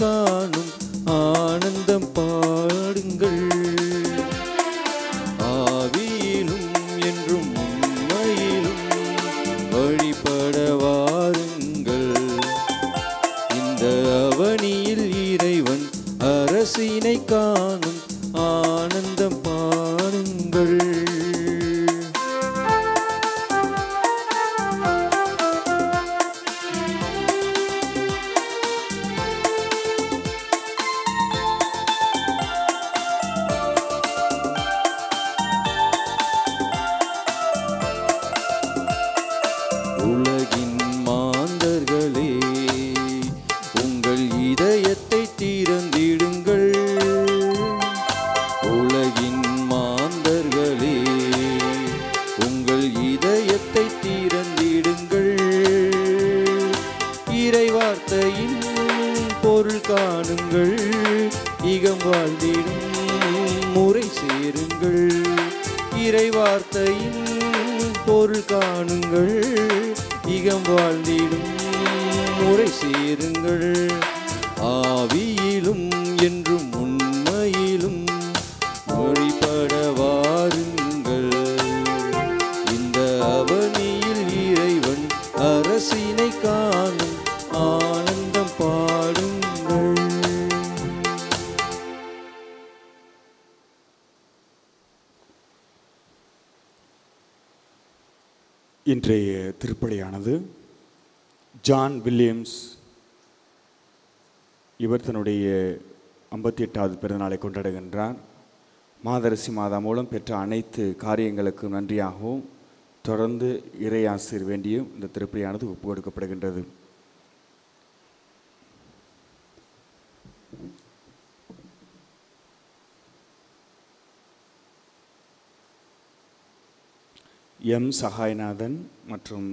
காணும் ஆனந்தம் பாடுங்கள். ஆவியிலும் என்றும் உண்மையிலும் வழிபட வாருங்கள். இந்த அவனியில் இறைவன் அரசினை காணும் ஆனந்தம் பாடுங்கள். உலகின் மாந்தர்களே, உங்கள் இதயத்தை திறந்திடுங்கள். உலகின் மாந்தர்களே, உங்கள் இதயத்தை திறந்திடுங்கள். இறைவார்த்தையின் பொருள் காணுங்கள். இகம் வாழ்ந்திடும் முறை சேருங்கள். இறைவார்த்தையின் பொருள் காணுங்கள். இகம் வாழ்ந்திடும் முறை சேருங்கள். ஆவியிலும் என்றும் உண்மையிலும் வழிபட வாருங்கள். இந்த அவனியில் இறைவன் அரசினை காணும் ஆனந்தம் பாடுங்கள். இன்றைய திருப்பலியானது ஜான் வில்லியம்ஸ் இவர் தன்னுடைய 58வது பிறந்தநாளை கொண்டாடுகின்றார். மாதரசி மாதா மூலம் பெற்ற அனைத்து காரியங்களுக்கும் நன்றியாகவும் தொடர்ந்து இறையாசிர் வேண்டியும் இந்த திருப்பலியானது ஒப்பு கொடுக்கப்படுகின்றது. எம் சகாயநாதன் மற்றும்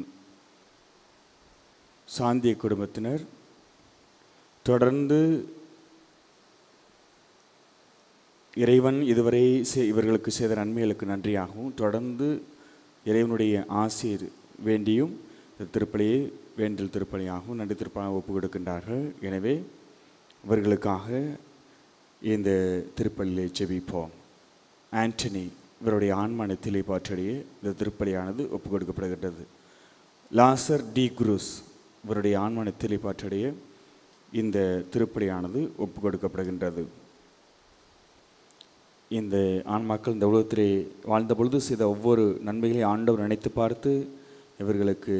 சாந்திய குடும்பத்தினர் தொடர்ந்து இறைவன் இதுவரை இவர்களுக்கு செய்த நன்மைகளுக்கு நன்றியாகவும் தொடர்ந்து இறைவனுடைய ஆசீர் வேண்டியும் திருப்பலியை வேண்டல் திருப்பலியாகவும் நன்றி திருப்பலியாக ஒப்பு கொடுக்கின்றார்கள். எனவே இவர்களுக்காக இந்த திருப்பலியை ஜெபிப்போம். ஆண்டனி இவருடைய ஆன்மனத்திலே பாற்றடைய இந்த திருப்பலியானது ஒப்பு கொடுக்கப்படுகின்றது. லாசர் டி குரூஸ் இவருடைய ஆன்மனத்திலே பாற்றடைய இந்த திருப்பலியானது ஒப்பு கொடுக்கப்படுகின்றது. இந்த ஆன்மாக்கள் இந்த உலகத்திலே வாழ்ந்த பொழுது செய்த ஒவ்வொரு நன்மைகளையும் ஆண்டவர் நினைத்து பார்த்து இவர்களுக்கு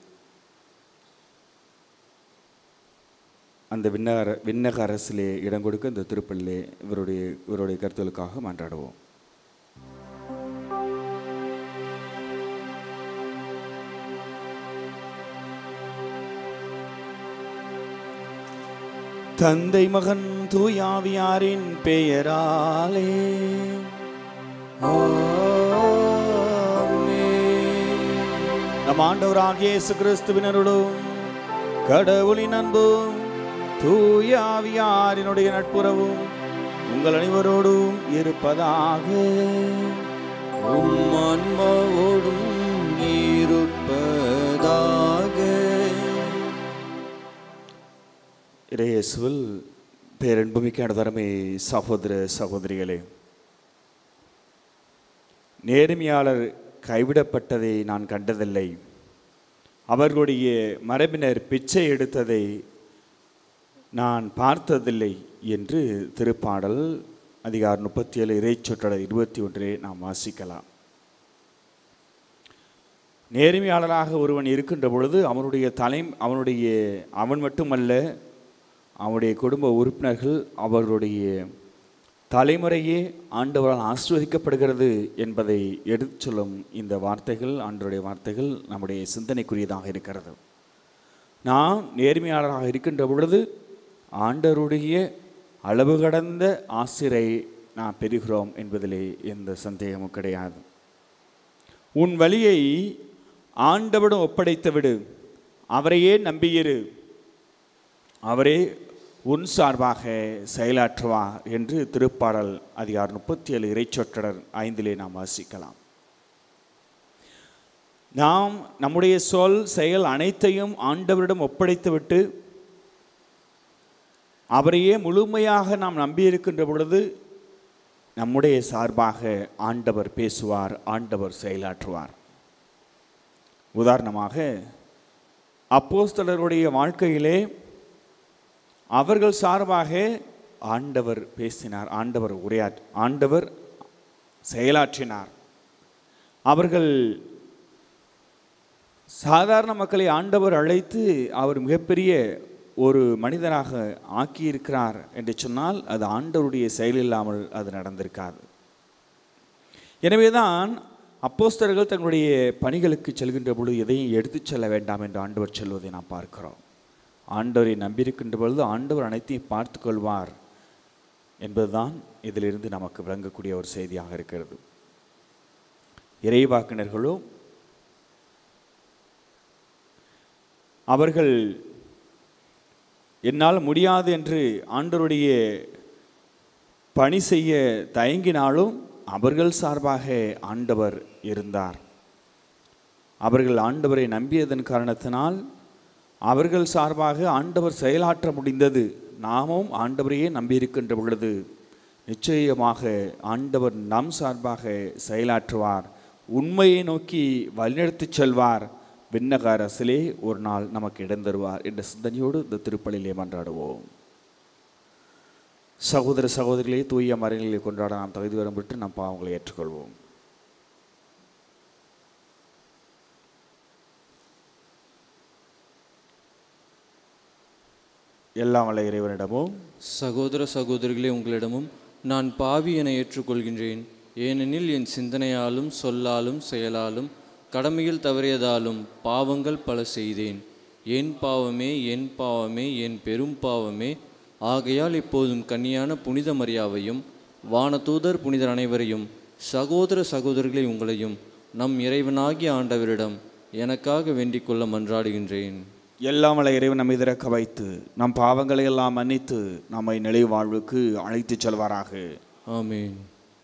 அந்த விண்ணக அரசிலே இடம் கொடுக்க இந்த திருப்பலிலே இவருடைய கருத்துக்களுக்காக மன்றாடுவோம். தந்தை மகன் தூயாவியாரின் பெயராலே நம் ஆண்டவராகிய இயேசு கிறிஸ்துவின் அருளும் கடவுளின் அன்பும் தூயாவியாரினுடைய நட்புறவும் உங்கள் அனைவரோடும் இருப்பதாக. உம் ஆன்மாவோடும் இருப்பதாக. இயேசுவில் பேரன்புமிக்க தரமே சகோதர சகோதரிகளே, நேர்மையாளர் கைவிடப்பட்டதை நான் கண்டதில்லை, அவர்களுடைய மரபினர் பிச்சை எடுத்ததை நான் பார்த்ததில்லை என்று திருப்பாடல் அதிகாரம் 37 இறைச்சொற்றொடர் 21 நாம் வாசிக்கலாம். நேர்மையாளராக ஒருவன் இருக்கின்ற பொழுது அவன் மட்டுமல்ல, அவனுடைய குடும்ப உறுப்பினர்கள் அவர்களுடைய தலைமுறையே ஆண்டவரால் ஆசீர்வதிக்கப்படுகிறது என்பதை எடுத்து சொல்லும் இந்த வார்த்தைகள், ஆண்டவருடைய வார்த்தைகள் நம்முடைய சிந்தனைக்குரியதாக இருக்கிறது. நாம் நேர்மையாளராக இருக்கின்ற பொழுது ஆண்டவருடைய அளவு கடந்த ஆசிரை நாம் பெறுகிறோம் என்பதிலே எந்த சந்தேகமும் கிடையாது. உன் வழியை ஆண்டவரிடம் ஒப்படைத்து விடு, அவரையே நம்பியிரு, அவரே உன் சார்பாக செயலாற்றுவார் என்று திருப்பாடல் அதிகாரம் 37 இறைச்சொற்றொடர் 5 நாம் வாசிக்கலாம். நாம் நம்முடைய சொல் செயல் அனைத்தையும் ஆண்டவரிடம் ஒப்படைத்துவிட்டு அவரையே முழுமையாக நாம் நம்பியிருக்கின்ற பொழுது நம்முடைய சார்பாக ஆண்டவர் பேசுவார், ஆண்டவர் செயலாற்றுவார். உதாரணமாக அப்போஸ்தலருடைய வாழ்க்கையிலே அவர்கள் சார்பாக ஆண்டவர் பேசினார், ஆண்டவர் செயலாற்றினார். அவர்கள் சாதாரண மக்களை ஆண்டவர் அழைத்து அவர் மிகப்பெரிய ஒரு மனிதனாக ஆக்கியிருக்கிறார் என்று சொன்னால் அது ஆண்டவருடைய செயல் இல்லாமல் அது நடந்திருக்காது. எனவேதான் அப்போஸ்தலர்கள் தங்களுடைய பணிகளுக்கு செல்கின்ற பொழுது எதையும் எடுத்துச் செல்ல வேண்டாம் என்று ஆண்டவர் சொல்வதை நாம் பார்க்கிறோம். ஆண்டவரை நம்பியிருக்கின்ற பொழுது ஆண்டவர் அனைத்தையும் பார்த்து கொள்வார் என்பதுதான் இதிலிருந்து நமக்கு விளங்கக்கூடிய ஒரு செய்தியாக இருக்கிறது. இறைவாக்கினர்களும் அவர்கள் என்னால் முடியாது என்று ஆண்டவருடைய பணி செய்ய தயங்கினாலும் அவர்கள் சார்பாக ஆண்டவர் இருந்தார். அவர்கள் ஆண்டவரை நம்பியதன் காரணத்தினால் அவர்கள் சார்பாக ஆண்டவர் செயலாற்ற முடிந்தது. நாமும் ஆண்டவரையே நம்பியிருக்கின்ற பொழுது நிச்சயமாக ஆண்டவர் நம் சார்பாக செயலாற்றுவார், உண்மையை நோக்கி வழிநடத்திச் செல்வார், விண்ணக அரசிலே ஒரு நாள் நமக்கு இடம் தருவார் என்ற சிந்தனையோடு இந்த திருப்பலியிலே மன்றாடுவோம். சகோதர சகோதரிகளே, தூய மறைகளை கொண்டாட நாம் தகுதி வரம் விட்டு நம் பாவங்களை ஏற்றுக்கொள்வோம். எல்லாம் வல்ல இறைவனிடமும் சகோதர சகோதரிகளே, உங்களிடமும் நான் பாவி என ஏற்றுக்கொள்கின்றேன். ஏனெனில் என் சிந்தனையாலும் சொல்லாலும் செயலாலும் கடமையில் தவறியதாலும் பாவங்கள் பல செய்தேன். என் பாவமே, என் பாவமே, என் பெரும் பாவமே. ஆகையால் இப்போதும் கன்னியான புனித மரியாவையும் வானதூதர் புனிதர் அனைவரையும் சகோதர சகோதரிகளை உங்களையும் நம் இறைவனாகிய ஆண்டவரிடம் எனக்காக வேண்டிக் கொள்ள மன்றாடுகின்றேன். எல்லாம் வல்ல இறைவன் நம்மை திறக்க வைத்து நம் பாவங்களை எல்லாம் மன்னித்து நம்மை நிலை வாழ்வுக்கு அழைத்துச் செல்வாராக. ஆமீன்.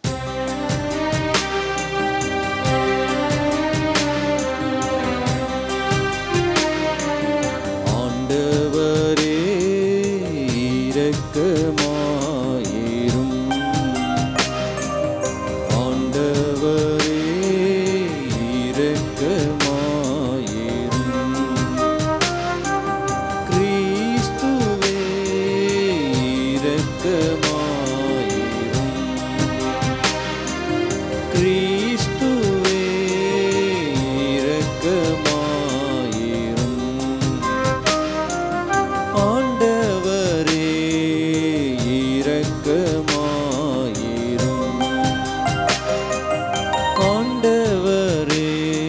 ஆண்டவரே இரக்கமாயிரும். ஆண்டவரே இரக்கமாயிரும். கிறிஸ்துவே இரக்கமாயிரும். கிறிஸ்துவே இரக்கமாயிரும். ஆண்டவரே இரக்கமாயிரும். ஆண்டவரே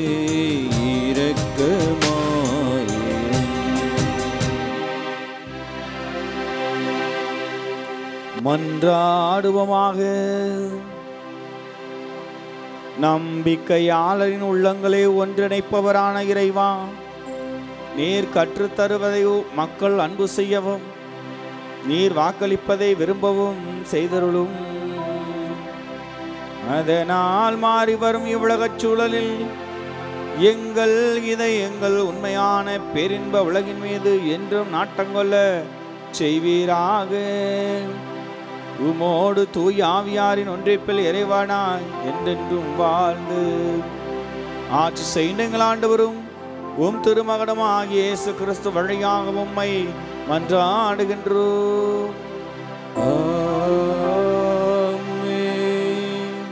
இரக்கமாயிரும். மன்றாடுவோமாக. நம்பிக்கையாளரின் உள்ளங்களை ஒன்றிணைப்பவரான இறைவா, நீர் கற்றுத்தருவதை மக்கள் அன்பு செய்யவும் நீர் வாக்களிப்பதை விரும்பவும் செய்தருளும். அதனால் மாறி வரும் இவ்வுலகச் சூழலில் எங்கள் உண்மையான பேரின்ப உலகின் மீது என்றும் நாட்டங்கொள்ள செய்வீராக. உமோடு தூய் ஆவியாரின் ஒன்றிப்பில் இறைவனாய் என்றென்றும் வாழ்ந்து ஆட்சி செய்யுங்கள் ஆண்டவரும் உம் திருமகனும் ஆகிய இயேசு கிறிஸ்து வழியாக உம்மை மன்றாடுகின்றோம். ஆமென்.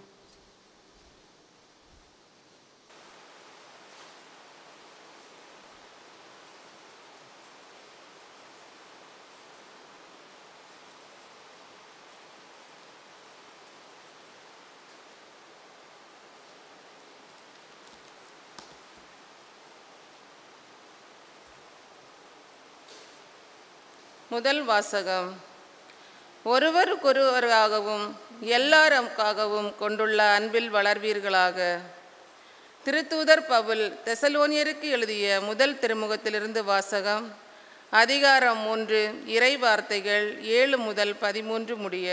முதல் வாசகம். ஒருவருக்கொருவராகவும் எல்லாருக்காகவும் கொண்டுள்ள அன்பில் வளர்வீர்களாக. திருத்தூதர் பவுல் தெசலோனியருக்கு எழுதிய முதல் திருமுகத்திலிருந்து வாசகம். அதிகாரம் 3, இறை வார்த்தைகள் 7 முதல் 13 முடிய.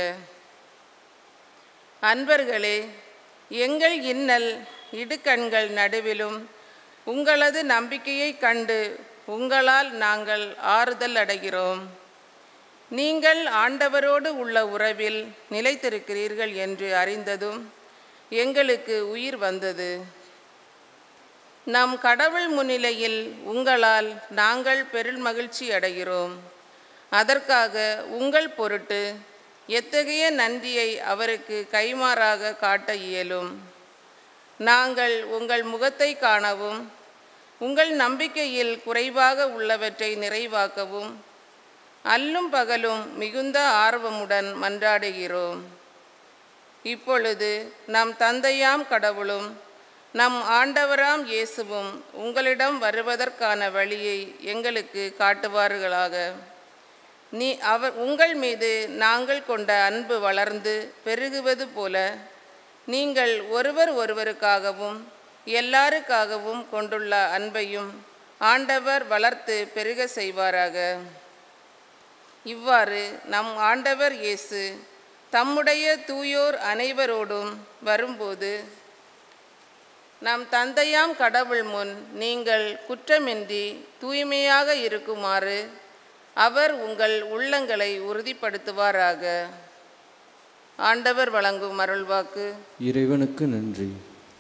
அன்பர்களே, எங்கள் இன்னல் இடுக்கண்கள் நடுவிலும் உங்களது நம்பிக்கையை கண்டு உங்களால் நாங்கள் ஆறுதல் அடைகிறோம். நீங்கள் ஆண்டவரோடு உள்ள உறவில் நிலைத்திருக்கிறீர்கள் என்று அறிந்ததும் எங்களுக்கு உயிர் வந்தது. நம் கடவுள் முன்னிலையில் உங்களால் நாங்கள் பெரும் மகிழ்ச்சி அடைகிறோம். அதற்காக உங்கள் பொருட்டு எத்தகைய நன்றியை அவருக்கு கைமாறாக காட்ட இயலும். நாங்கள் உங்கள் முகத்தை காணவும் உங்கள் நம்பிக்கையில் குறைவாக உள்ளவற்றை நிறைவாக்கவும் அல்லும் பகலும் மிகுந்த ஆர்வமுடன் மன்றாடுகிறோம். இப்பொழுது நம் தந்தையாம் கடவுளும் நம் ஆண்டவராம் இயேசுவும் உங்களிடம் வருவதற்கான வழியை எங்களுக்கு காட்டுவார்களாக. உங்கள் மீது நாங்கள் கொண்ட அன்பு வளர்ந்து பெருகுவது போல நீங்கள் ஒருவர் ஒருவருக்காகவும் எல்லாருக்காகவும் கொண்டுள்ள அன்பையும் ஆண்டவர் வளர்த்து பெருக செய்வாராக. இவ்வாறு நம் ஆண்டவர் இயேசு தம்முடைய தூயோர் அனைவரோடும் வரும்போது நம் தந்தையாம் கடவுள் முன் நீங்கள் குற்றமின்றி தூய்மையாக இருக்குமாறு அவர் உங்கள் உள்ளங்களை உறுதிப்படுத்துவாராக. ஆண்டவர் வழங்கும் அருள்வாக்கு. இறைவனுக்கு நன்றி.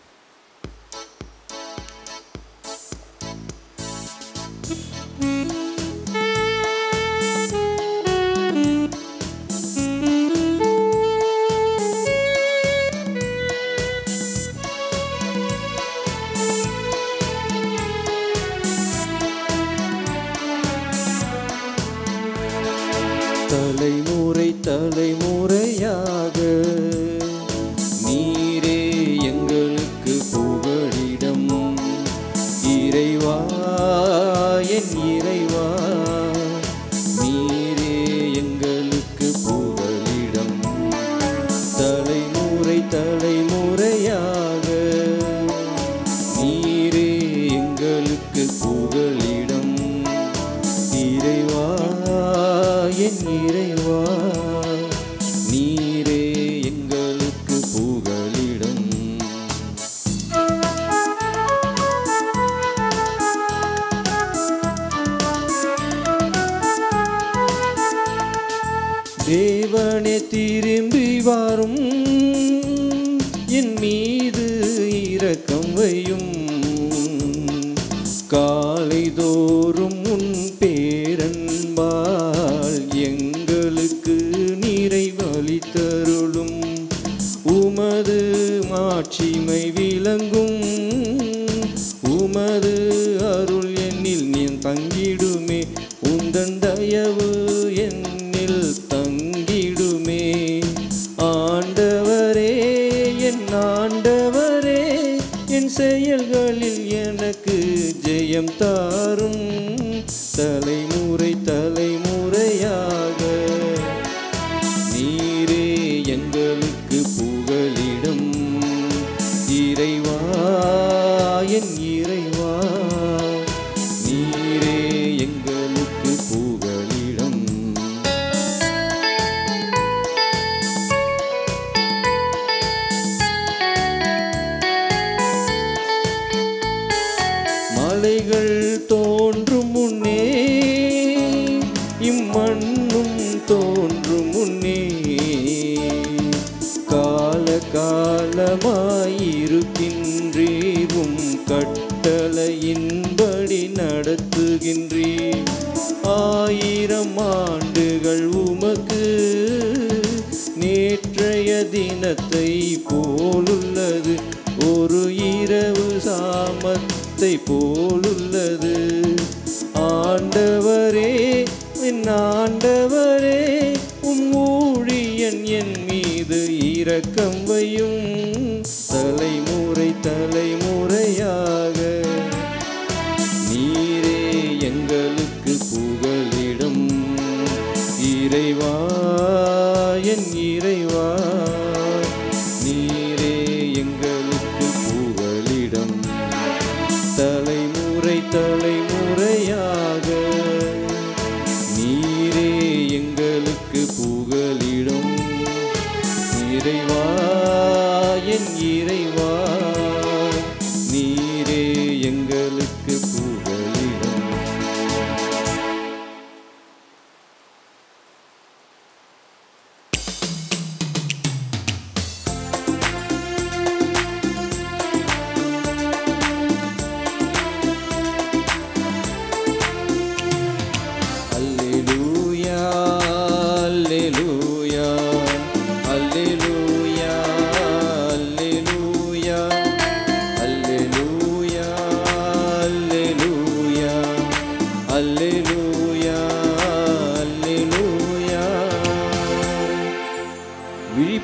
தலைமுறை தலைமுறையாக நீரே எங்களுக்கு புகழிடம். இறைவா என் இறைவா, நீரே எங்களுக்கு புகழிடம். தலைமுறை தலைமுறையாக நீரே எங்களுக்கு புகழிடம். இறைவா என் இறைவா, நீரே எங்களுக்கு புகழிடம். தேவனே திரும்பி வாரும், என் மீது இரக்கம் வையும். காலைதோறும் உன் பேரன்பால் எங்களுக்கு நிறைவளித்தருளும். உமது மாட்சிமை விளங்கும், உமது அருள் என்னில் நீ தங்கிடுமே. உந்தன் தயவு என்னில் தங்கிடுமே. ஆண்டவரே என் ஆண்டவரே, என் செயல்களில் எனக்கு ஜெயம் தாரும். தலைமுறை தலைமுறையாக நீரே எங்களுக்கு புகழிடம். இறைவா என் இறைவா, நீரே எங்களுக்கு புகழிடம். மலைகள் தோன்றும் முன்னே, இம்மண்ணும் தோன்றும் முன்னே, கால காலமாயிருக்கின்றீரும் கட்டளையின்படி நடத்துகின்றீர். 1000 ஆண்டுகள் உமக்கு நேற்றைய தினத்தை போலுள்ளது. ஒரு இரவு சாமத்தை போலுள்ளது. ஆண்டவரே என் ஆண்டவரே, உம் ஊழியன் என் மீது இரக்கம் வையும். தலைமுறை தலைமுறையாக நீரே எங்களுக்கு புகழிடம். இறைவா என் இறைவா, நீரே எங்களுக்கு புகழிடம். தலைமுறை தலைமுறையாக நீரே எங்களுக்கு புகழிடம். இறைவா என் இறைவா, நீரே எங்களுக்கு புகழிடம்.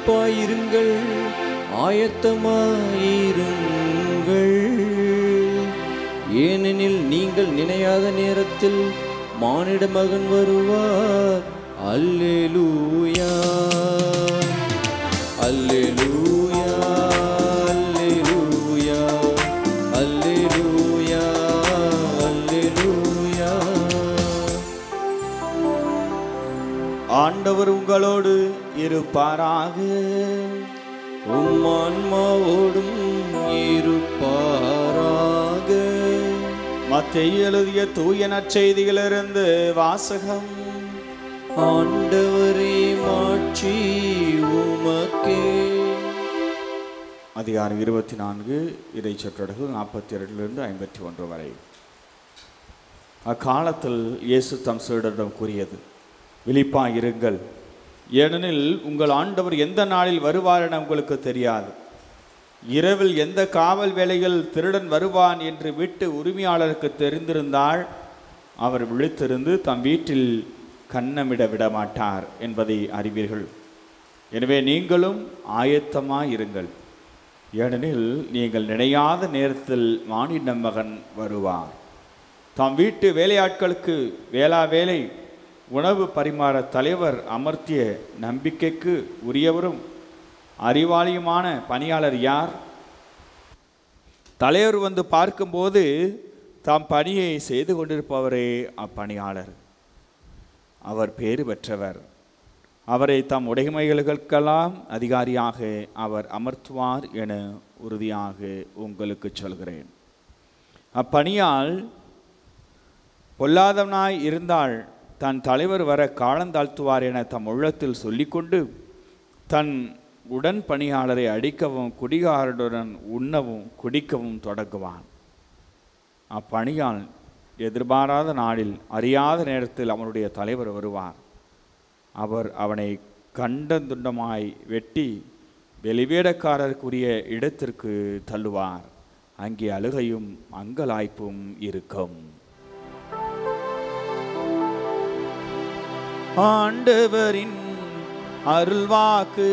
விழிப்பாயிருங்கள், ஆயத்தமாயிருங்கள். ஏனெனில் நீங்கள் நினையாத நேரத்தில் மானிட மகன் வருவார். அல்லேலூயா, அல்லேலூயா, அல்லேலூயா, அல்லேலூயா, அல்லேலூயா. ஆண்டவர் உங்களோடு இருப்பாராக. உம் ஆன்மாவோடும் இருப்பாராக. மத்தேயு எழுதிய தூய நற்செய்தியிலிருந்து வாசகம். ஆண்டவரே, மாட்சி உமக்கே. அதிகாரம் 24 இறைச்சொற்றொடர்கள் 42 51 வரை. அக்காலத்தில் இயேசு தம் சீடரிடம் கூறியது, விழிப்பாயிருங்கள், ஏனெனில் உங்கள் ஆண்டவர் எந்த நாளில் வருவார் என உங்களுக்கு தெரியாது. இரவில் எந்த காவல் வேளையில் திருடன் வருவான் என்று வீட்டு உரிமையாளருக்கு தெரிந்திருந்தால் அவர் விழித்திருந்து தம் வீட்டில் கன்னமிட விடமாட்டார் என்பதை அறிவீர்கள். எனவே நீங்களும் ஆயத்தமாயிருங்கள், ஏனெனில் நீங்கள் நினையாத நேரத்தில் மானிட மகன் வருவார். தாம் வீட்டு வேலையாட்களுக்கு வேளா வேலை உணவு பரிமாற தலைவர் அமர்த்திய நம்பிக்கைக்கு உரியவரும் அறிவாளியுமான பணியாளர் யார்? தலைவர் வந்து பார்க்கும்போது தாம் பணியை செய்து கொண்டிருப்பவரே அப்பணியாளர். அவர் பேறு பெற்றவர். அவரை தம் உடைமைகளுக்கெல்லாம் அதிகாரியாக அவர் அமர்த்துவார் என உறுதியாக உங்களுக்கு சொல்கிறேன். அப்பணியால் பொல்லாதவனாய் இருந்தால் தன் தலைவர் வர காலந்தாழ்த்துவார் என தம் உள்ளத்தில் சொல்லிக்கொண்டு தன் உடன் பணியாளரை அடிக்கவும் குடிகாரருடன் உண்ணவும் குடிக்கவும் தொடங்குவான். அப்பணியால் எதிர்பாராத நாளில் அறியாத நேரத்தில் அவனுடைய தலைவர் வருவார். அவர் அவனை கண்டந்துண்டமாய் வெட்டி வெளிவேடக்காரருக்குரிய இடத்திற்கு தள்ளுவார். அங்கே அழுகையும் அங்கலாய்ப்பும் இருக்கும். ஆண்டவரின் அருள்வாக்கு.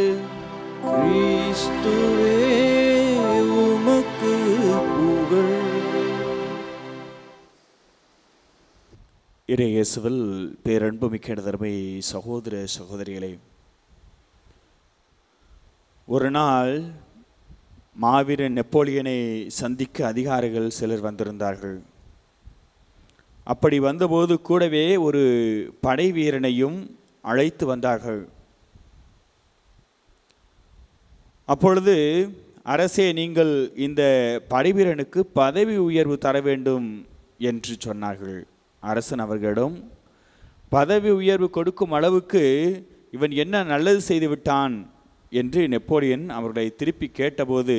கிறிஸ்துவே உமக்கு புகழ். இறையேசுவில் பேரன்புமிக்க தர்மை சகோதர சகோதரிகளே, ஒரு நாள் மாவீரன் நெப்போலியனை சந்திக்க அதிகாரிகள் சிலர் வந்திருந்தார்கள். அப்படி வந்தபோது கூடவே ஒரு படை வீரனையும் அழைத்து வந்தார்கள். அப்பொழுது, அரசே, நீங்கள் இந்த படைவீரனுக்கு பதவி உயர்வு தர வேண்டும் என்று சொன்னார்கள். அரசன் அவர்களிடம், பதவி உயர்வு கொடுக்கும் அளவுக்கு இவன் என்ன நல்லது செய்து விட்டான் என்று நெப்போலியன் அவர்களை திருப்பி கேட்டபோது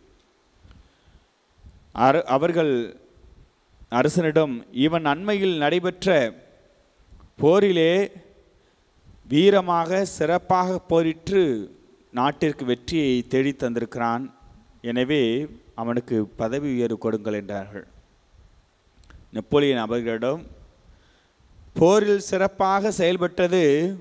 அவர்கள் அரசனிடம், இவன் அண்மையில் நடைபெற்ற போரிலே வீரமாக சிறப்பாக போரிட்டு நாட்டிற்கு வெற்றியை தேடி தந்திருக்கிறான். எனவே அவனுக்கு பதவி உயர்வு கொடுங்கள் என்றார்கள். நெப்போலியன் அவர்களிடம், போரில் சிறப்பாக செயல்பட்டது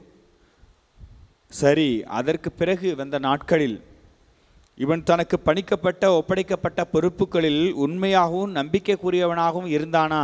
சரி, அதற்கு பிறகு வந்த நாட்களில் இவன் தனக்கு ஒப்படைக்கப்பட்ட பொறுப்புகளில் உண்மையாகவும் நம்பிக்கைக்குரியவனாகவும் இருந்தானா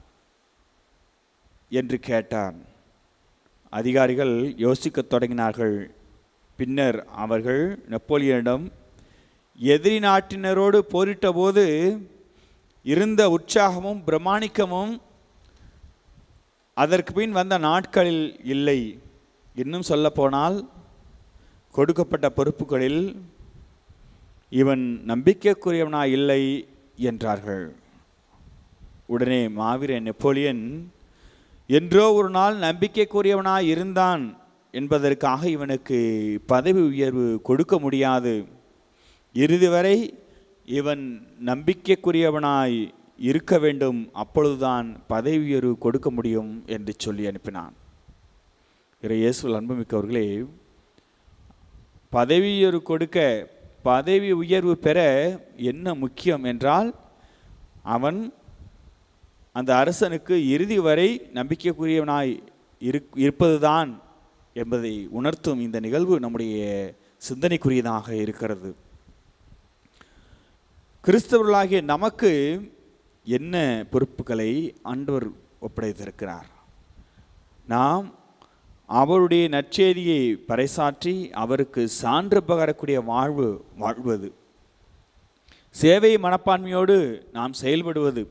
என்று கேட்டான். அதிகாரிகள் யோசிக்கத் தொடங்கினார்கள். பின்னர் அவர்கள் நெப்போலியனிடம், எதிரி நாட்டினரோடு போரிட்ட போது இருந்த உற்சாகமும் பிரமாணிக்கமும் அதற்கு பின் வந்த நாட்களில் இல்லை. இன்னும் சொல்லப்போனால் கொடுக்கப்பட்ட பொறுப்புகளில் இவன் நம்பிக்கைக்குரியவனாய் இல்லை என்றார்கள். உடனே மாவீரன் நெப்போலியன், என்றோ ஒரு நாள் நம்பிக்கைக்குரியவனாய் இருந்தான் என்பதற்காக இவனுக்கு பதவி உயர்வு கொடுக்க முடியாது. இறுதி வரை இவன் நம்பிக்கைக்குரியவனாய் இருக்க வேண்டும், அப்பொழுதுதான் பதவி உயர்வு கொடுக்க முடியும் என்று சொல்லி அனுப்பினான். இயேசுவில் அன்புமிக்கவர்களே, பதவி உயர்வு கொடுக்க, பதவி உயர்வு பெற என்ன முக்கியம் என்றால், அவன் அந்த அரசனுக்கு இறுதி வரை நம்பிக்கைக்குரியவனாய் இருப்பதுதான் என்பதை உணர்த்தும் இந்த நிகழ்வு நம்முடைய சிந்தனைக்குரியதாக இருக்கிறது. கிறிஸ்தவர்களாகிய நமக்கு என்ன பொறுப்புகளை ஆண்டவர் ஒப்படைத்திருக்கிறார்? நாம் அவருடைய நற்செய்தியை பறைசாற்றி அவருக்கு சான்று பகரக்கூடிய வாழ்வது, சேவை மனப்பான்மையோடு நாம் செயல்படுவது,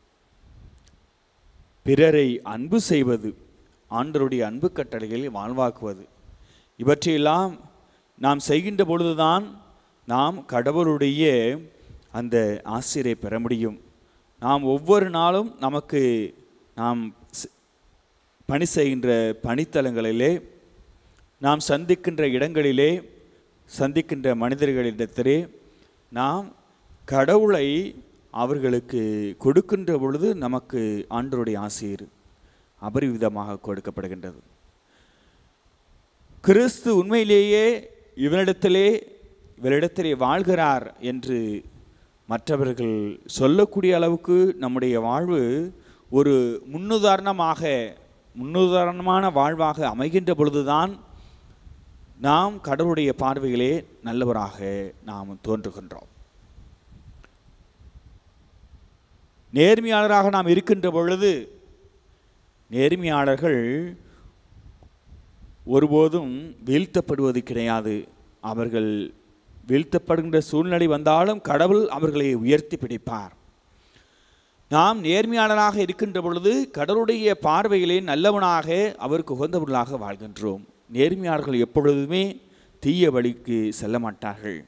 பிறரை அன்பு செய்வது, ஆண்டவருடைய அன்பு கட்டளைகளை வாழ்வாக்குவது, இவற்றையெல்லாம் நாம் செய்கின்ற பொழுதுதான் நாம் கடவுளுடைய அந்த ஆசிரை பெற முடியும். நாம் ஒவ்வொரு நாளும் நாம் பணி செய்கின்ற பணித்தலங்களிலே, நாம் சந்திக்கின்ற இடங்களிலே, சந்திக்கின்ற மனிதர்களிடத்திலே நாம் கடவுளை அவர்களுக்கு கொடுக்கின்ற பொழுது நமக்கு ஆண்டவருடைய ஆசீர் அபரிவிதமாக கொடுக்கப்படுகின்றது. கிறிஸ்து உண்மையிலேயே இவரிடத்திலே வாழ்கிறார் என்று மற்றவர்கள் சொல்லக்கூடிய அளவுக்கு நம்முடைய வாழ்வு ஒரு முன்னுதாரணமான வாழ்வாக அமைகின்ற பொழுதுதான் நாம் கடவுளுடைய பார்வையிலே நல்லவராக நாம் தோன்றுகின்றோம். நேர்மையாளராக நாம் இருக்கின்ற பொழுது, நேர்மையாளர்கள் ஒருபோதும் வீழ்த்தப்படுவது கிடையாது. அவர்கள் வீழ்த்தப்படுகின்ற சூழ்நிலை வந்தாலும் கடவுள் அவர்களை உயர்த்தி பிடிப்பார். நாம் நேர்மையாளராக இருக்கின்ற பொழுது கடவுளுடைய பார்வையிலே நல்லவனாக, அவருக்கு உகந்தவர்களாக வாழ்கின்றோம். நேர்மையாளர்கள் எப்பொழுதுமே தீய வழிக்கு செல்ல மாட்டார்கள்.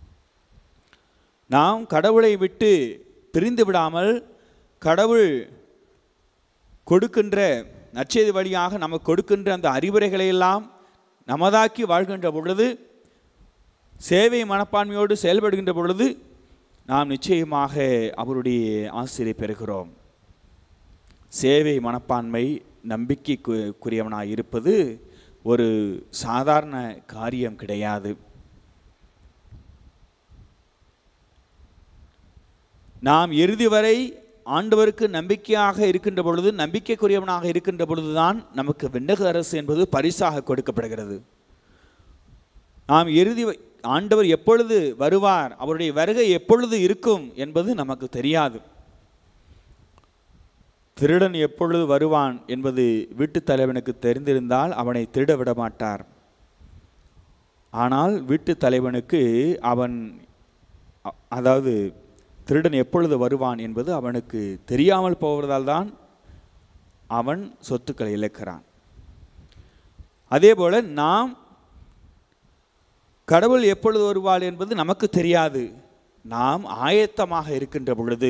நாம் கடவுளை விட்டு பிரிந்து விடாமல், கடவுள் கொடுக்கின்ற நற்செய்தி வழியாக நமக்கு கொடுக்கின்ற அந்த அறிவுரைகளை எல்லாம் நமதாக்கி வாழ்கின்ற பொழுது, சேவை மனப்பான்மையோடு செயல்படுகின்ற பொழுது நாம் நிச்சயமாக அவருடைய ஆசிரியை பெறுகிறோம். சேவை மனப்பான்மை, நம்பிக்கைக்குரியவனாக இருப்பது ஒரு சாதாரண காரியம் கிடையாது. நாம் இறுதி வரை ஆண்டவருக்கு நம்பிக்கையாக இருக்கின்ற பொழுது, நம்பிக்கைக்குரியவனாக இருக்கின்ற பொழுதுதான் நமக்கு விண்ணக அரசு என்பது பரிசாக கொடுக்கப்படுகிறது. நாம் ஆண்டவர் எப்பொழுது வருவார், அவருடைய வருகை எப்பொழுது இருக்கும் என்பது நமக்கு தெரியாது. திருடன் எப்பொழுது வருவான் என்பது வீட்டுத் தலைவனுக்கு தெரிந்திருந்தால் அவனை திருட விட மாட்டார். ஆனால் வீட்டுத் தலைவனுக்கு திருடன் எப்பொழுது வருவான் என்பது அவனுக்கு தெரியாமல் போவதால் தான் அவன் சொத்துக்களை இழக்கிறான். அதேபோல நாம் கடவுள் எப்பொழுது வருவாள் என்பது நமக்கு தெரியாது. நாம் ஆயத்தமாக இருக்கின்ற பொழுது,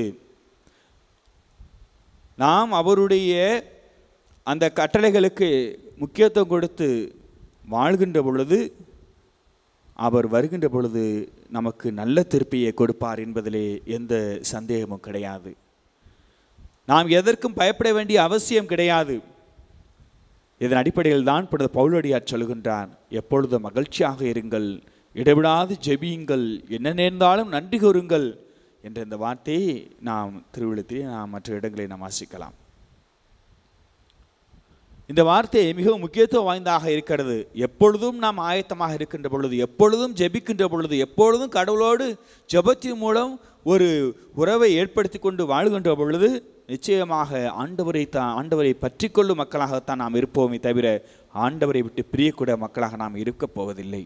நாம் அவருடைய அந்த கட்டளைகளுக்கு முக்கியத்துவம் கொடுத்து வாழ்கின்ற பொழுது, அவர் வருகின்ற பொழுது நமக்கு நல்ல திருப்பியை கொடுப்பார் என்பதிலே எந்த சந்தேகமும் கிடையாது. நாம் எதற்கும் பயப்பட வேண்டிய அவசியம் கிடையாது. இதன் அடிப்படையில் தான் பவுலடியார் சொல்கின்றார், எப்பொழுதும் மகிழ்ச்சியாக இருங்கள், இடைவிடாது ஜெபியுங்கள், என்ன நேர்ந்தாலும் நன்றி கூறுங்கள் என்ற இந்த வார்த்தையை நாம் திருவிழத்திலே மற்ற இடங்களை நாம் வாசிக்கலாம். இந்த வார்த்தை மிகவும் முக்கியத்துவம் வாய்ந்ததாக இருக்கிறது. எப்பொழுதும் நாம் ஆயத்தமாக இருக்கின்ற பொழுது, எப்பொழுதும் ஜெபிக்கின்ற பொழுது, எப்பொழுதும் கடவுளோடு ஜெபத்தின் மூலம் ஒரு உறவை ஏற்படுத்தி கொண்டு வாழ்கின்ற பொழுது நிச்சயமாக ஆண்டவரை பற்றி கொள்ளும் மக்களாகத்தான் நாம் இருப்போமே தவிர ஆண்டவரை விட்டு பிரியக்கூடிய மக்களாக நாம் இருக்கப் போவதில்லை.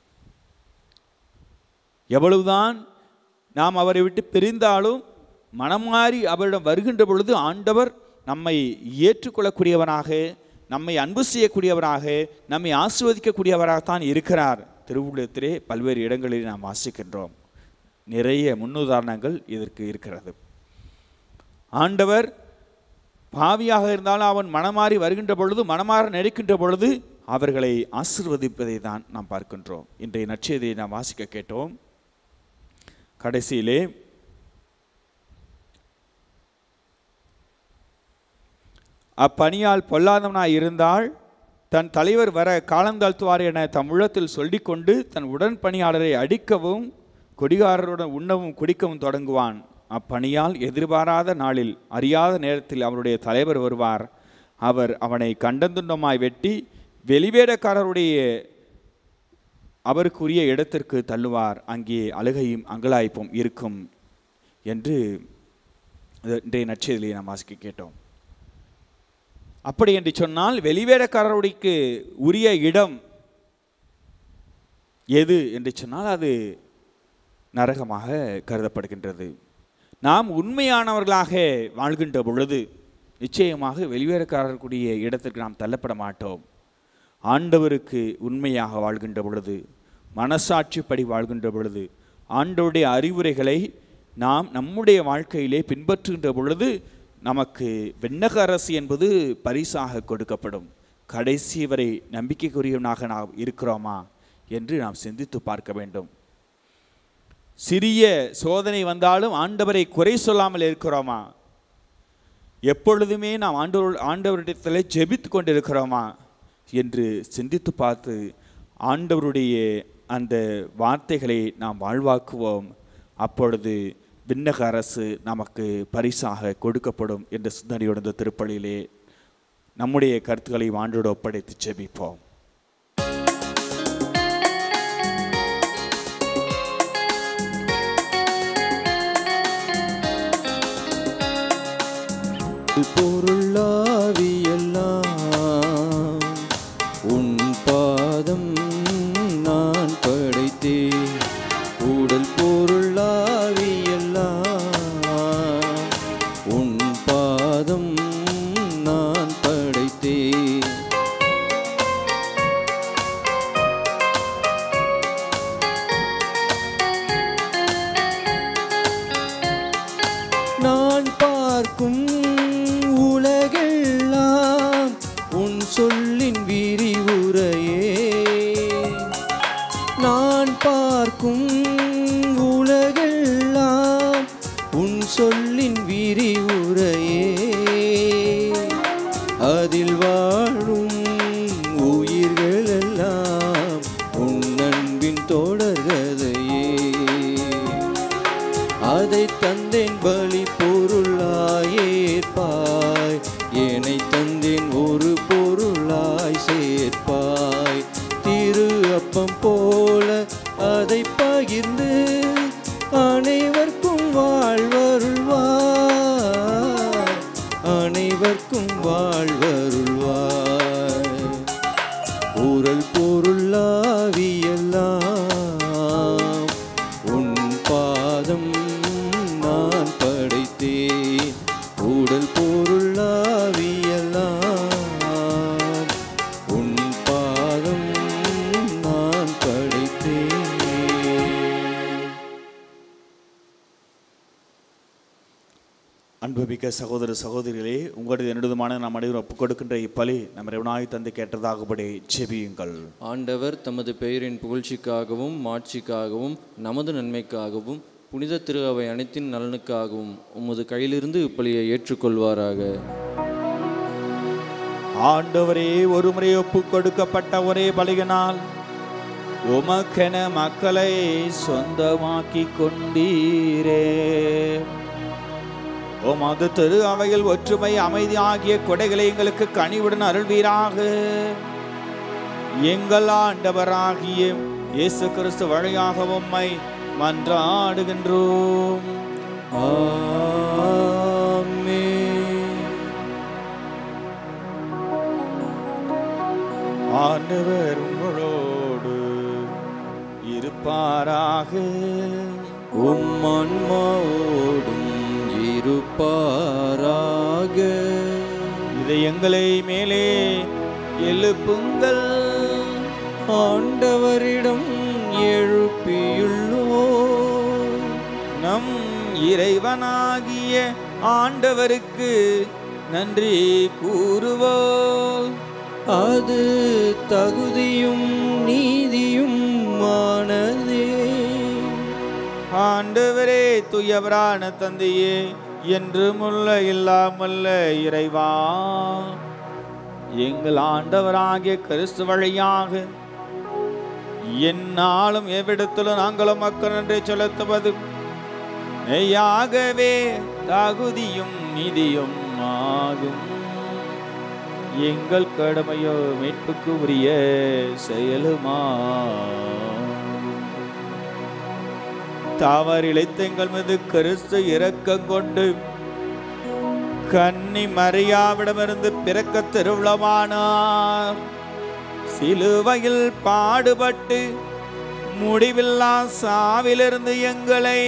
எவ்வளவுதான் நாம் அவரை விட்டு பிரிந்தாலும் மனம் மாறி அவரிடம் வருகின்ற பொழுது ஆண்டவர் நம்மை ஏற்றுக்கொள்ளக்கூடியவனாக, நம்மை அன்பு செய்யக்கூடியவராக, நம்மை ஆசீர்வதிக்கக்கூடியவராகத்தான் இருக்கிறார். திருவுள்ளத்திலே பல்வேறு இடங்களில் நாம் வாசிக்கின்றோம். நிறைய முன்னுதாரணங்கள் இதற்கு இருக்கிறது. ஆண்டவர் பாவியாக இருந்தாலும் அவன் மனமாறி வருகின்ற பொழுது, மனமாற நினைக்கின்ற பொழுது அவர்களை ஆசீர்வதிப்பதை தான் நாம் பார்க்கின்றோம். இன்றைய நற்செய்தியை நாம் வாசிக்க கேட்டோம். கடைசியிலே அப்பணியால் பொல்லாதவனாய் இருந்தால் தன் தலைவர் வர காலந்தாழ்த்துவார் என தம் உள்ளத்தில் சொல்லிக்கொண்டு தன் உடன் பணியாளரை அடிக்கவும் குடிகாரருடன் உண்ணவும் குடிக்கவும் தொடங்குவான். அப்பணியால் எதிர்பாராத நாளில், அறியாத நேரத்தில் அவருடைய தலைவர் வருவார். அவர் அவனை கண்டந்துண்டமாய் வெட்டி வெளிவேடக்காரருடைய அவருக்குரிய இடத்திற்கு தள்ளுவார், அங்கே அழுகையும் அங்கலாய்ப்பும் இருக்கும் என்று இன்றைய நற்செய்தியிலே நாம் வாசிக்க கேட்டோம். அப்படி என்று சொன்னால் வெளிவேடக்காரருடைய உரிய இடம் எது என்று சொன்னால் அது நரகமாக கருதப்படுகின்றது. நாம் உண்மையானவர்களாக வாழ்கின்ற பொழுது நிச்சயமாக வெளிவேடக்காரருக்குரிய இடத்திற்கு நாம் தள்ளப்பட மாட்டோம். ஆண்டவருக்கு உண்மையாக வாழ்கின்ற பொழுது, மனசாட்சிப்படி வாழ்கின்ற பொழுது, ஆண்டவருடைய அறிவுரைகளை நாம் நம்முடைய வாழ்க்கையிலே பின்பற்றுகின்ற பொழுது நமக்கு விண்ணக அரசு என்பது பரிசாக கொடுக்கப்படும். கடைசி வரை நம்பிக்கைக்குரியவனாக நாம் இருக்கிறோமா என்று நாம் சிந்தித்து பார்க்க வேண்டும். சிறிய சோதனை வந்தாலும் ஆண்டவரை குறை சொல்லாமல் இருக்கிறோமா? எப்பொழுதுமே நாம் ஆண்டவரிடத்தில் ஜெபித்து கொண்டிருக்கிறோமா என்று சிந்தித்து பார்த்து ஆண்டவருடைய அந்த வார்த்தைகளை நாம் வாழ்வாக்குவோம். அப்பொழுது விண்ணக அரசு நமக்கு பரிசாக கொடுக்கப்படும் என்ற சிந்தனையோடு இந்த திருப்பலியிலே நம்முடைய கருத்துக்களை ஆண்டோடு ஒப்படைத்து ஜெபிப்போம். பொருளாவியெல்லாம் உன் பாதம் நான் படைத்தேன். உடல் பொருளாவியெல்லாம் உன் பாதம் நான் படைத்தேன். நான் பார்க்கும் உலகெல்லாம் உன் சொல்லின் விரிவுரையே. நான் பார்க்கும் உலகெல்லாம் உன் சொல்லின் விரிவுரையே. அதில் வாழும் உயிர்களெல்லாம் உன் அன்பின் தொடர்கதையே. அதை தந்தேன் பலி பொருளாயேற்பாய், என்னை தந்தேன் ஒரு பொருளாய் சேர்ப்பாய். திரு அப்பம் போல அதை பகிர்ந்து அனைவர்க்கும் வாழ்வருள்வாய், அனைவர்க்கும் வாழ்வருள்வாய். உரல் பொருளாவியெல்லாம் உன் பாதம் நான் படைத்தேன். உடல் பொருளாவியெல்லாம் உன் பாதம் நான் படைத்தேன். அன்புமிக்க சகோதர சகோதரிகளே, உங்களது என்னுதுமான நாம் அனைவரும் ஒப்புக் கொடுக்கின்ற இப்பலி நம்ம இறைவனாய் தந்து கேட்டதாகபடி ஜெபியுங்கள். ஆண்டவர் தமது பெயரின் புகழ்ச்சிக்காகவும் மாட்சிக்காகவும் நமது நன்மைக்காகவும் புனித திரு அவை அனைத்தின் நலனுக்காகவும் உமது கையிலிருந்து இப்பலியை ஏற்றுக்கொள்வாராக. ஆண்டவரே, ஒரு முறை ஒப்புக் கொடுக்கப்பட்ட ஒரே பலியினால் உமக்கென மக்களை சொந்தமாக்கி கொண்டீரே. உமது திரு அவையில் ஒற்றுமை, அமைதி ஆகிய கொடைகளை எங்களுக்கு கனிவுடன் அருள்வீராக. எங்கள் ஆண்டவராகிய இயேசு கிறிஸ்து வழியாக உம்மை மன்றாடுகின்றோம். ஆமென். ஆண்டவர் உங்களோடு இருப்பாராக. உம் ஆன்மாவோடும் இருப்பாராக. இதை எங்களை மேலே எழுப்புங்கள். ஆண்டவரிடம் எழுப்பியுள்ளோம். நம் இறைவனாகிய ஆண்டவருக்கு நன்றி கூறுவோம். அது தகுதியும் நீதியும் ஆனதே. ஆண்டவரே, தூயவரான தந்தையே, என்றும் உள்ள இல்லாமல்ல இறைவா, எங்கள் ஆண்டவராகிய கிறிஸ்து வழியாக என்னாலும் எவ்விடத்திலும் நாங்களும் மக்கள் நன்றி செலுத்துவது மெய்யாகவே தகுதியும் நீதியும் ஆகும். எங்கள் கடமையோ மீட்புக்கு உரிய செயலுமாகும். தாவரிழைத்த எங்கள் மீது கிறிஸ்து இரக்கம் கொண்டு கன்னி மரியாவிடமிருந்து பிறக்க திருவுளமானார். சிலுவையில் பாடுபட்டு முடிவில்லா சாவிலிருந்து எங்களை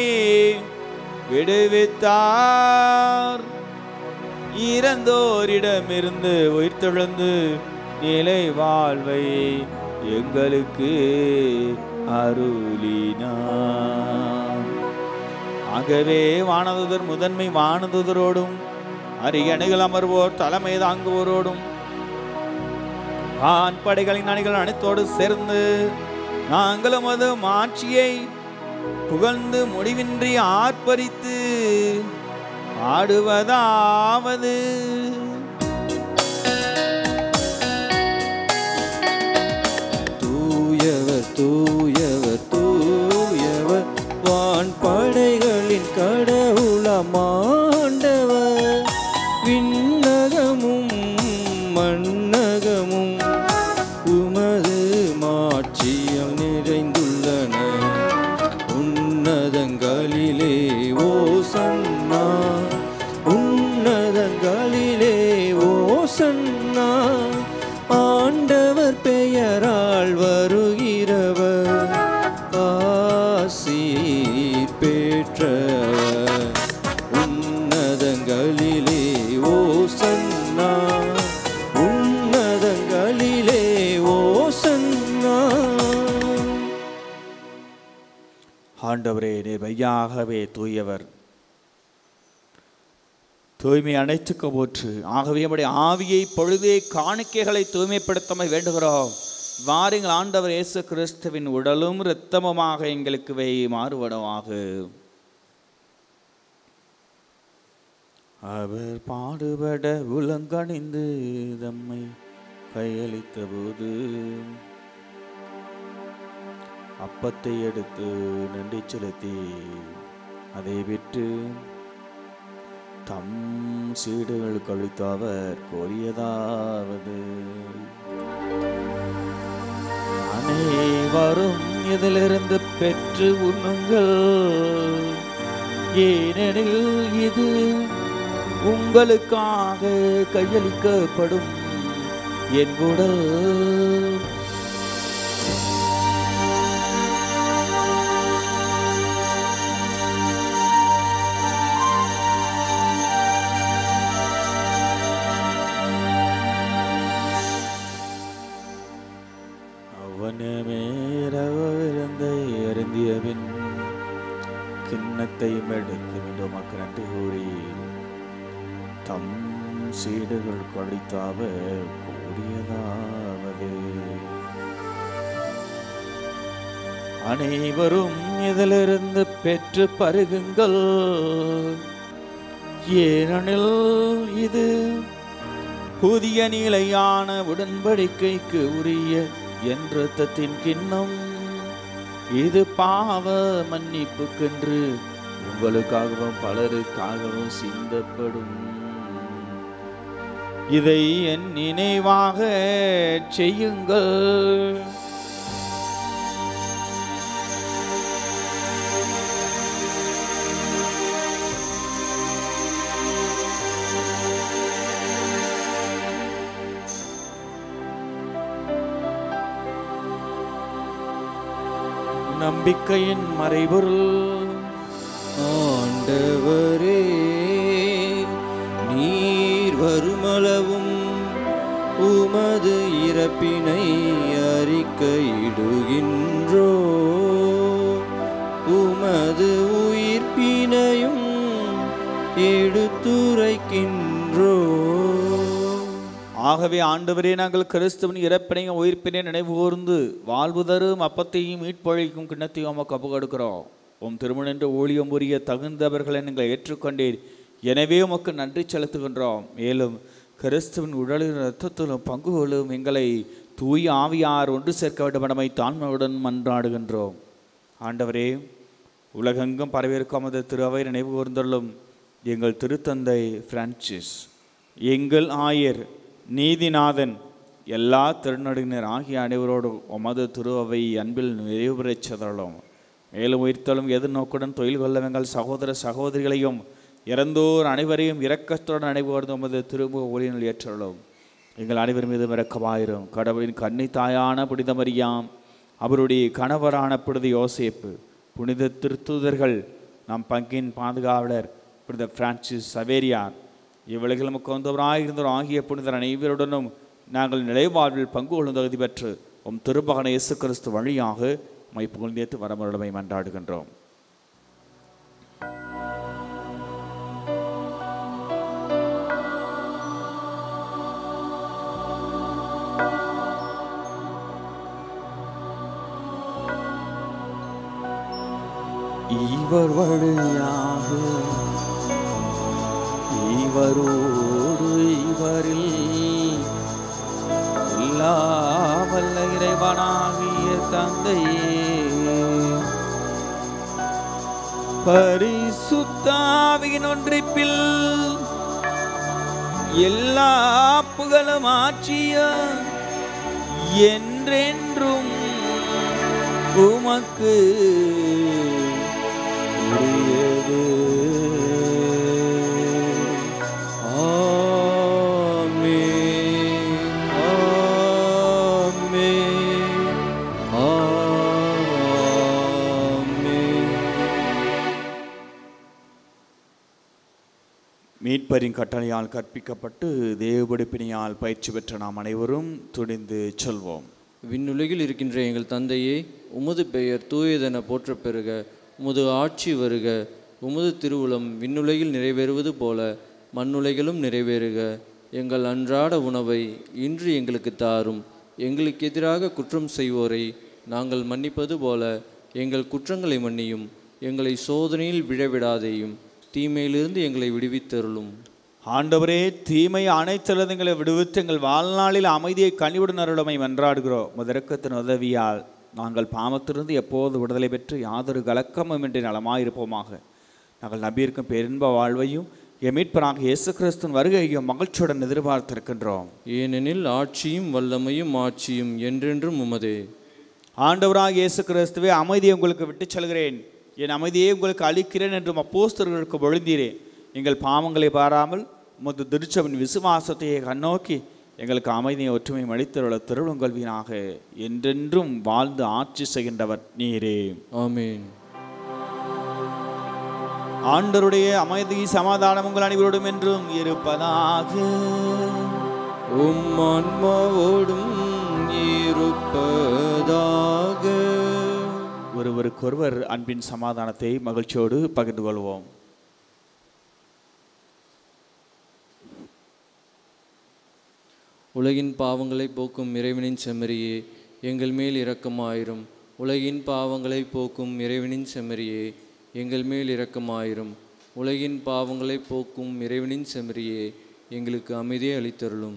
விடுவித்தார். இறந்தோரிடமிருந்து உயிர்த்தெழுந்து நிலை வாழ்வை எங்களுக்கு அருளினார். ஆகவே வானதூதர் முதன்மை வானதூதரோடும் அரியணைகள் அமர்வோர் தலைமை தாங்குவோரோடும் படைகளின் அணிகள் அனைத்தோடு சேர்ந்து நாங்களும் அது மாட்சியை புகழ்ந்து முடிவின்றி ஆர்ப்பரித்து ஆடுவதாவது: தூயவர் தூயவர் தூயவர் வான் படைகளின் கடவுளமாண்டவர். விண்ணகமும் மண்ணகமும் உமது மாட்சியால் நிறைந்துள்ளன. உன்னதங்களிலே ஓசன்னா, உன்னதங்களிலே ஓசன்னா. ஆண்டவர் பெயரால் வருகிறவர் ஆசி பெற்றவர். உன்னதங்களிலே ஓசன்னா, உன்னதங்களிலே ஓசன்னா. ஆண்டவரே, நீர் மெய்யாகவே தூயவர், தூய்மை அனைத்துக்கு போற்று. ஆகவே நம்முடைய ஆவியை பொழுதே காணிக்கைகளை தூய்மைப்படுத்தமை வேண்டுகிறோம். வாருங்கள், ஆண்டவர் இயேசு கிறிஸ்துவின் உடலும் இரத்தமுமாக எங்களுக்கு மாறுபடமாக. அவர் பாடுபட உலங்கணிந்து தம்மை கையளித்த போது அப்பத்தை எடுத்து நன்றி செலுத்தி அதை விட்டு தம் சீடுகள் கழித்து அவர் கூறியதாவது: அனைவரும் இதிலிருந்து பெற்று உண்ணுங்கள், ஏனெனில் இது உங்களுக்காக கையளிக்கப்படும் என் உடல். அருந்தியபின் கிண்ணத்தையும் எடுத்து மீண்டும் நன்றி கூறி தம் சீடுகள் கழித்தாவ கூறியதாவது: அனைவரும் இதிலிருந்து பெற்று பருகுங்கள், ஏனெனில் இது புதிய நிலையான உடன்படிக்கைக்கு உரிய என் இரத்தத்தின் கிண்ணம். இது பாவ மன்னிப்புக்கென்று உங்களுக்காகவும் பலருக்காகவும் சிந்தப்படும். இதை என் நினைவாக செய்யுங்கள். நம்பிக்கையின் மறைபொருள். ஆண்டவரே, நீர் வருமளவும் உமது இறப்பினை அறிக்கையிடுகின்றோ, உமது உயிர்ப்பினையும் எடுத்துரைக்கின்றோ. ஆகவே ஆண்டவரே, நாங்கள் கிறிஸ்துவின் இறப்பினையும் உயிர்ப்பினை நினைவு கூர்ந்து வாழ்வு தரும் அப்பத்தையும் மீட்பொழிக்கும் கிண்ணத்தையும் உமக்கு ஒப்புக்கொடுக்கிறோம். உம் திருமணென்று ஊழியம் புரிய தகுந்தவர்களை நீங்கள் ஏற்றுக்கொண்டீர். எனவே உமக்கு நன்றி செலுத்துகின்றோம். மேலும் கிறிஸ்துவின் உடலின் இரத்தத்திலும் பங்கு கொள்ளும் எங்களை தூய ஆவியார் ஒன்று சேர்க்க வேண்டுமெனமை தாழ்மையுடன் மன்றாடுகின்றோம். ஆண்டவரே, உலகெங்கும் பரவியிருக்கும் அந்த திரு அவை நினைவு கூர்ந்துள்ளும் எங்கள் திருத்தந்தை பிரான்சிஸ், எங்கள் ஆயர், நீதிநாதன், எல்லா திருநடுங்கினர் ஆகிய அனைவரோடு உமது திரு அவை அன்பில் நிறைவு பெறச் செதறலும். மேலும் உயிர்த்தலும் எதிர்நோக்குடன் தொழில் கொள்ள எங்கள் சகோதர சகோதரிகளையும் இறந்தோர் அனைவரையும் இரக்கத்துடன் அனைவரும் உமது திருமுக ஒளியினுள் ஏற்றலும். எங்கள் அனைவர் மீதும் இரக்கமாயிரும். கடவுளின் கன்னி தாயான புனித மரியாம், அவருடைய கணவரான புனித யோசேப்பு, புனித திருத்தூதர்கள், நம் பங்கின் பாதுகாவலர் புனித பிரான்சிஸ் சவேரியார், இவ்வுலகில் நமக்கு வந்தவராயிருந்தோர் ஆகிய புனிதர் அனைவருடனும் நாங்கள் நிலைவாழ்வில் பங்கு கொள்ளும் தகுதி பெற்று உம் திருமகன் இயேசு கிறிஸ்து வழியாக உம்மை புகழ்ந்தேத்து வரமருளமை மன்றாடுகின்றோம். இவர் வழியாக இவரோடு இவரில் எல்லாம் வல்ல இறைவனாகிய தந்தையே, பரிசுத்தாவியின் ஒன்றிப்பில் எல்லா புகழும் ஆட்சியும் என்றென்றும் உமக்கு உரியது. மீட்பரின் கட்டளையால் கற்பிக்கப்பட்டு தேவபடிப்பினியால் பயிற்சி பெற்ற நாம் அனைவரும் துணிந்து சொல்வோம். விண்ணுலகில் இருக்கின்ற எங்கள் தந்தையே, உமது பெயர் தூயதென போற்றப் பெறுக. உமது ஆட்சி வருக. உமது திருவுளம் விண்ணுலகில் நிறைவேறுவது போல மண்ணுலகிலும் நிறைவேறுக. எங்கள் அன்றாட உணவை இன்று எங்களுக்கு தாரும். எங்களுக்கு எதிராக குற்றம் செய்வோரை நாங்கள் மன்னிப்பது போல எங்கள் குற்றங்களை மன்னியும். எங்களை சோதனையில் விழவிடாதேயும், தீமையிலிருந்து எங்களை விடுவித்தருளும். ஆண்டவரே, தீமை அனைத்திலிருந்து எங்களை விடுவித்து எங்கள் வாழ்நாளில் அமைதியை கனிவுடன் அருளமை மன்றாடுகிறோம். முதற்கத்தின் உதவியால் நாங்கள் பாவத்திலிருந்து எப்போது விடுதலை பெற்று யாதொரு கலக்கமும் இன்றி நலமாயிருப்போமாக. நாங்கள் நம்பியிருக்கும் பேரின்ப வாழ்வையும் மீட்பராக இயேசு கிறிஸ்துவின் வருகையையும் மகிழ்ச்சியுடன் எதிர்பார்த்திருக்கின்றோம். ஏனெனில் ஆட்சியும் வல்லமையும் மாட்சியும் என்றென்றும் உமதே. ஆண்டவராக இயேசு கிறிஸ்துவே, அமைதியை உங்களுக்கு விட்டுச் செல்கிறேன், என் அமைதியை உங்களுக்கு அளிக்கிறேன் என்றும் அப்போஸ்தலர்களுக்கு பொழிந்தீரேன். எங்கள் பாவங்களை பாராமல் உமது திருச்சபின் விசுவாசத்தையே கண்ணோக்கி எங்களுக்கு அமைதியை ஒற்றுமை அளித்தருள திருவுங்கல்வீனாக. என்றென்றும் வாழ்ந்து ஆட்சி செய்கின்றவர் நீரே. ஆமென். ஆண்டவருடைய அமைதி சமாதானம் உங்கள் அனைவரோடும் என்றும் இருப்பதாக. உம் ஆன்மாவோடும் இருப்பதாக. ஒருவருக்கொருவர் அன்பின் சமாதானத்தை மகிழ்ச்சியோடு பகிர்ந்து கொள்வோம். உலகின் பாவங்களை போக்கும் இறைவனின் செம்மறியே, எங்கள் மேல் இரக்கமாயிரும். உலகின் பாவங்களை போக்கும் இறைவனின் செம்மறியே, எங்கள் மேல் இரக்கமாயிரும். உலகின் பாவங்களை போக்கும் இறைவனின் செம்மறியே, எங்களுக்கு அமைதியை அளித்தருளும்.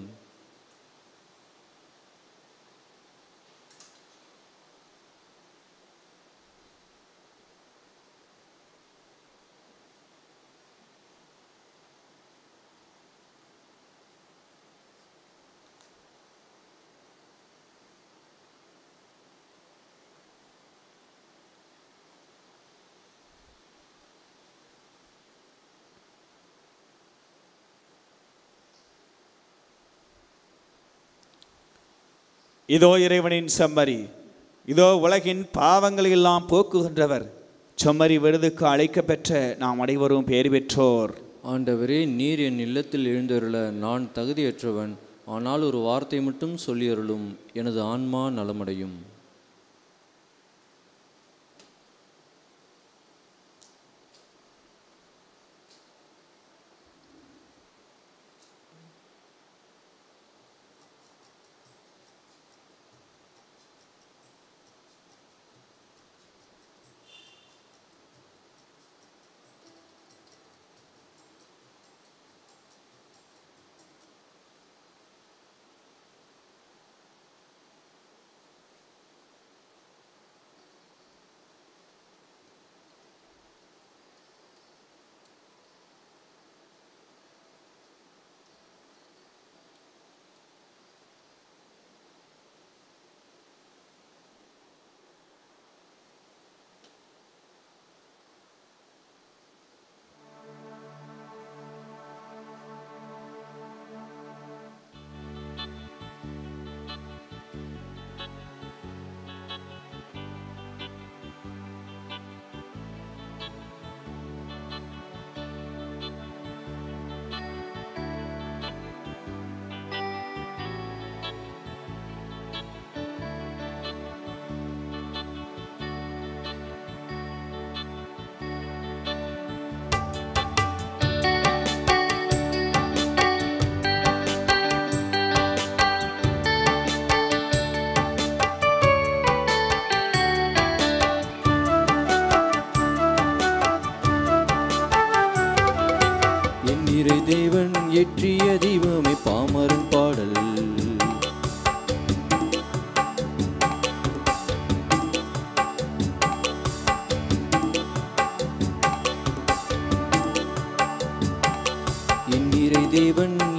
இதோ இறைவனின் செம்மறி, இதோ உலகின் பாவங்களை எல்லாம் போக்குகின்றவர். செம்மறி விருதுக்கு அழைக்க பெற்ற நாம் அனைவரும் பேறு பெற்றோர். ஆண்டவரே, நீர் என் இல்லத்தில் எழுந்தருள நான் தகுதியற்றவன். ஆனால் ஒரு வார்த்தை மட்டும் சொல்லியருளும், எனது ஆன்மா நலமடையும்.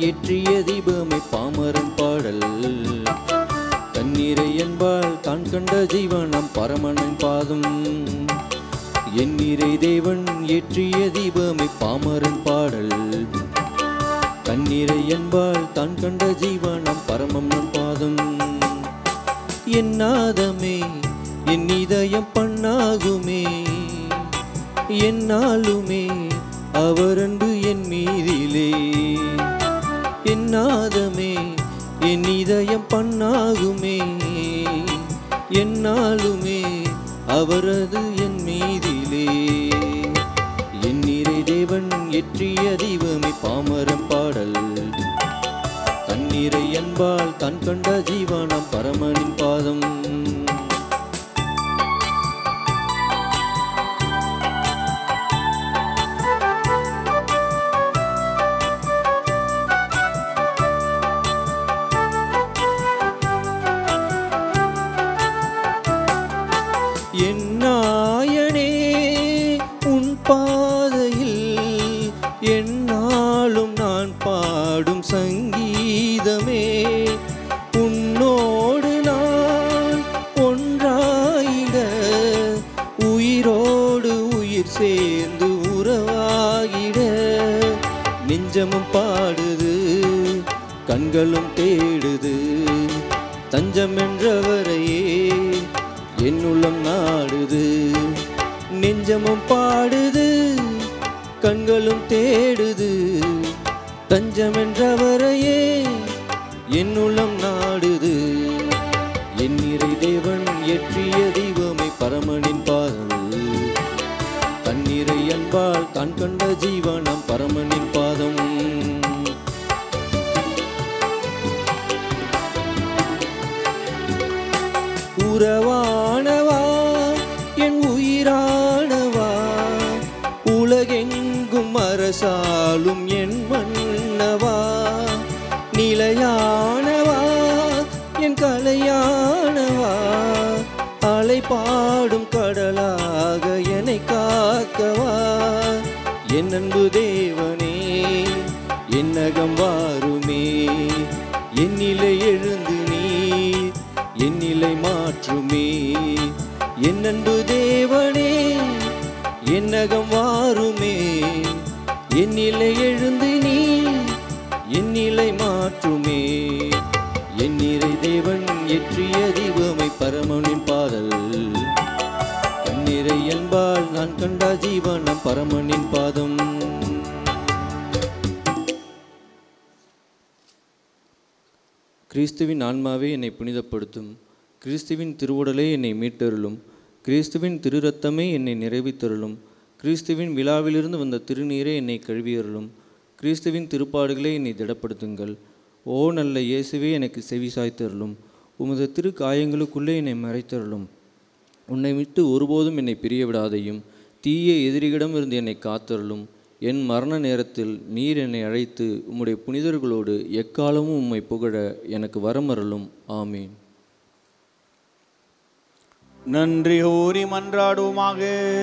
ஏற்றிய தீபமே பாமரன் பாடல். தண்ணீரை என்பால் தான் கண்ட ஜீவனம் பரமனின் பாதம். எண்ணீரை தேவன் ஏற்றிய தீபமே பாமரன் பாடல். தண்ணீரை என்பால் தான் கண்ட ஜீவனம் பரமன் பாதம். என் நாதமே என் இதயம் பண்ணாகுமே, என்னாலுமே அவர் அன்பு என் மீதிலே. என் நாதமே என் இதயம் பண்ணாகுமே, என்னாலுமே அவரது என் மீதிலே. என் நீரை தேவன் ஏற்றிய தீபமே பாமரம் பாடல். தண்ணீரை என்பால் தான் கண்ட ஜீவனம் பரமனின் பாதம். என்னாயனே உன் பாதையில் என்னாலும் நான் பாடும் சங்கீதமே. உன்னோடு நான் ஒன்றாயிட உயிரோடு உயிர் சேர்ந்து உறவாகிட. நெஞ்சமும் பாடுது கண்களும் தேடுது தஞ்சம் என்றவரையே என் உள்ளம் நாடுது. நெஞ்சமும் பாடுது கண்களும் தேடுது தஞ்சம் என்றவரையே என் உள்ளம் நாடுது. என் நீரை தேவன் ஏற்றிய தீபமே பரமனின் பாதம். தண்ணீரை அன்பால் தான் கண்ட ஜீவனம் பரமனின் பாதம். உறவானவா என் உயிரானவா, உலகெங்கும் அரசாலும் என் மன்னவா. நிலையானவா என் கலையானவா, அலை பாடும் கடலாக என்னை காக்கவா. என் அன்பு தேவனே என்னகம் வாருமே, என்னிலை எழுந்து நீ என்னிலை மாற்றுமே. என் அன்பு தேவனே என்னகம் வாருமே, என்னிலை எழுந்து நீ என்னிலை மாற்றுமே. என் நீரை தேவன் ஏற்றிய தீபமை பரமனின் பாதல். கண்ணீரை என்பால் நான் கண்ட ஜீவனம் பரமனின் பாதம். கிறிஸ்துவின் ஆன்மாவே என்னை புனிதப்படுத்தும், கிறிஸ்துவின் திருவுடலே என்னை மீட்டருளும், கிறிஸ்துவின் திருரத்தமே என்னை நிறைவித்தருளும், கிறிஸ்துவின் விழாவிலிருந்து வந்த திருநீரே என்னை கழுவியருளும், கிறிஸ்துவின் திருப்பாடுகளே என்னை திடப்படுத்துங்கள். ஓ நல்ல இயேசுவே எனக்கு செவி சாய்த்தருளும், உமது திரு காயங்களுக்குள்ளே என்னை மறைத்தருளும். உன்னை விட்டு ஒருபோதும் என்னை பிரிய விடாதையும், தீய எதிரிகளிடமிருந்து என்னை காத்தருளும். என் மரண நேரத்தில் நீர் என்னை அழைத்து உம்முடைய புனிதர்களோடு எக்காலமும் உம்மை புகழ எனக்கு வரமருளும். ஆமீன். நன்றி கூறி மன்றாடுவோமாக.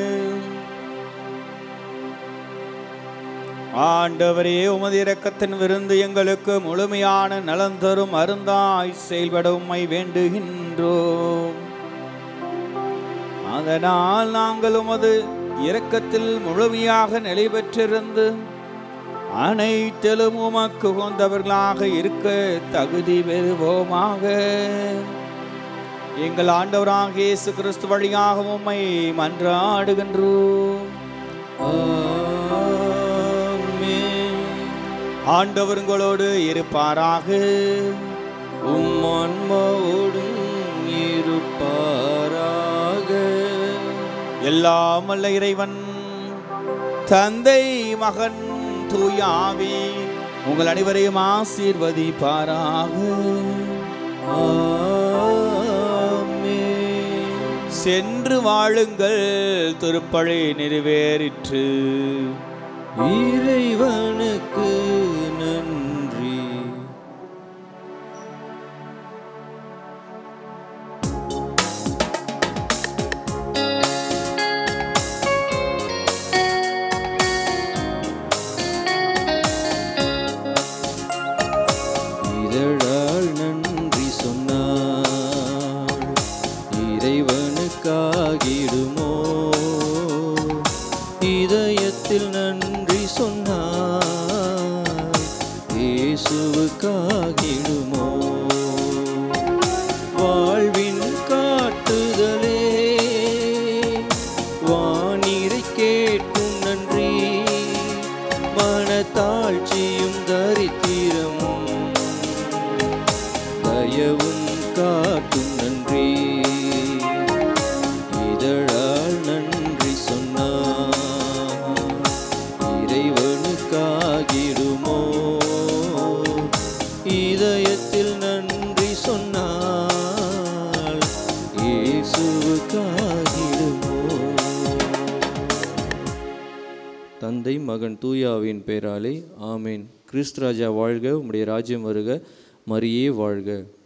ஆண்டவரே, உமது இரக்கத்தின் விருந்து எங்களுக்கு முழுமையான நலன் தரும் அருந்தாய் செயல்பட உம்மை வேண்டுகின்றோம். அதனால் நாங்கள் உமது இரக்கத்தில் முழுமையாக நிலை பெற்றிருந்து அனைத்திலும் உமக்கு உகந்தவர்களாக இருக்க தகுதி பெறுவோமாக. எங்கள் ஆண்டவராக இயேசு கிறிஸ்து வழியாக உம்மை மன்றாடுகின்றோம். ஆண்டவர் உங்களோடு இருப்பாராக. உம் ஆன்மாவோடும் இருப்பாராக. எல்லாம் வல்ல இறைவன் தந்தை, மகன், தூய ஆவி உங்கள் அனைவரையும் ஆசீர்வதிப்பாராக. சென்று வாழுங்கள், திருப்பலி நிறைவேறிற்று. இறைவனுக்கு நன்றி. இறைவனுக்காகிடுமோ? இதயத்தில் நன்றி சொன்னாய் இயேசுவுக்காகிடுமோ? வாழ்வின் காட்டுதலே வானிறை கேட்கும் நன்றி, மனத்தாழ்ச்சியும் தரித்திரமும் தயவும் காட்டும் நன்றி. இதழால் நன்றி சொன்னார் இறைவனுக்காகிடுமோ? இதயத்தில் நன்றி சொன்னால் இயேசுவுக்காகிடுமோ? தந்தை மகன் தூயாவின் பெயராலே ஆமேன். கிறிஸ்து ராஜா வாழ்க, உம்முடைய ராஜ்யம் வருக, மரியே வாழ்க.